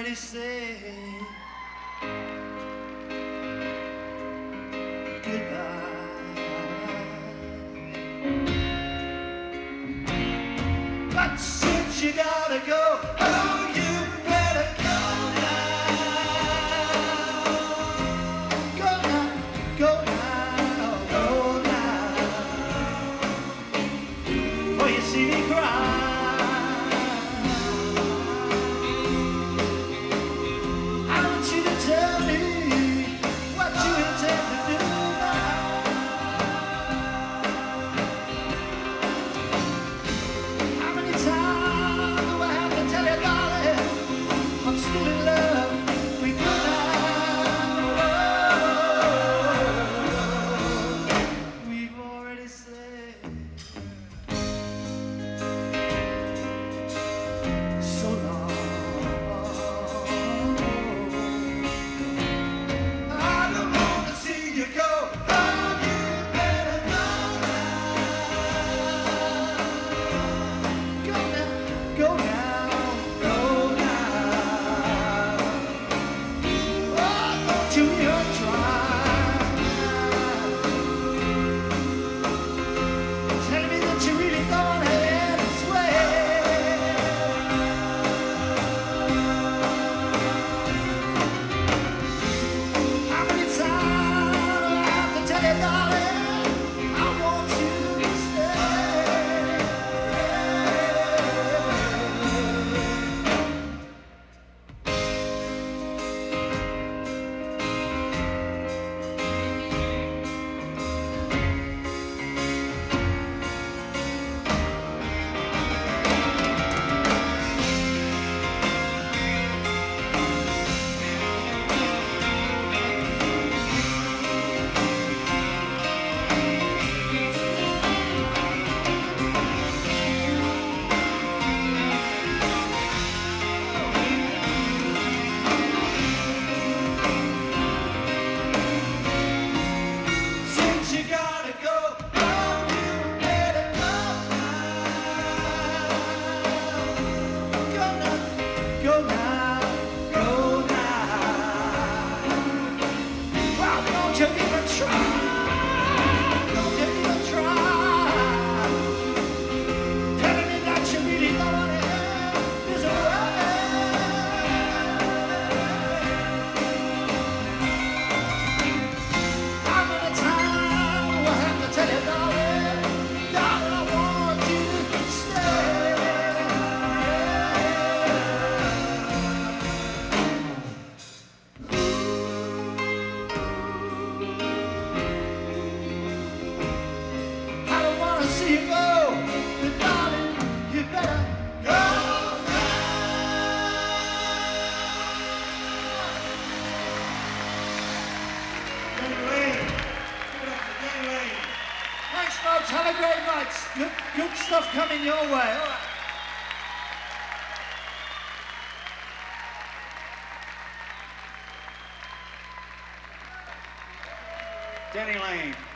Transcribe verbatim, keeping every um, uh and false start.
already said goodbye. But since you gotta go, oh, you better go now. Go now, go now, go now. For you see me cry. Tell me what you intend to do now. How many times do I have to tell you, darling, I'm still in love with you now? We've already said so long. Go now, go now. Well, don't you even try. Don't you even try. Telling me that you really don't want it this way. How many times do I have to tell you, darling? Darling, I want you to stay. See you go, but darling, you better go now. Denny Laine. Give it up for Denny Laine. Thanks, folks. Have a great night. Good, good stuff coming your way. All right. Denny Laine.